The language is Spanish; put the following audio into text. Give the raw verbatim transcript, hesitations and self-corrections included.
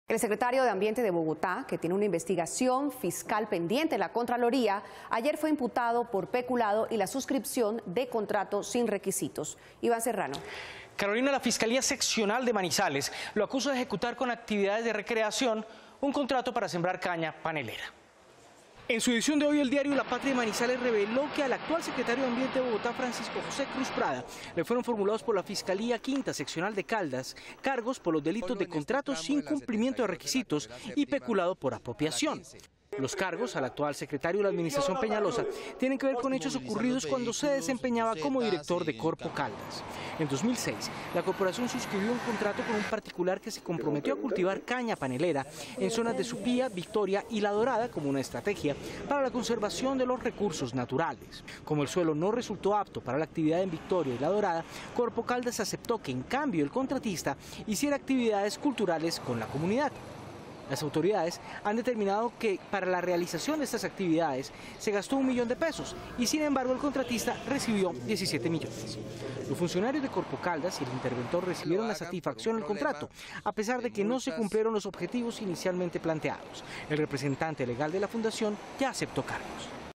El secretario de Ambiente de Bogotá, que tiene una investigación fiscal pendiente en la Contraloría, ayer fue imputado por peculado y la suscripción de contrato sin requisitos. Iván Serrano. Carolina, la Fiscalía Seccional de Manizales lo acusa de ejecutar con actividades de recreación un contrato para sembrar caña panelera. En su edición de hoy, el diario La Patria de Manizales reveló que al actual secretario de Ambiente de Bogotá, Francisco José Cruz Prada, le fueron formulados por la Fiscalía Quinta Seccional de Caldas cargos por los delitos de contrato sin cumplimiento de requisitos y peculado por apropiación. Los cargos al actual secretario de la Administración Peñalosa tienen que ver con hechos ocurridos cuando se desempeñaba como director de Corpo Caldas. En dos mil seis, la corporación suscribió un contrato con un particular que se comprometió a cultivar caña panelera en zonas de Supía, Victoria y La Dorada como una estrategia para la conservación de los recursos naturales. Como el suelo no resultó apto para la actividad en Victoria y La Dorada, Corpo Caldas aceptó que en cambio el contratista hiciera actividades culturales con la comunidad. Las autoridades han determinado que para la realización de estas actividades se gastó un millón de pesos y sin embargo el contratista recibió diecisiete millones. Los funcionarios de Corpo Caldas y el interventor recibieron la satisfacción del contrato, a pesar de que no se cumplieron los objetivos inicialmente planteados. El representante legal de la fundación ya aceptó cargos.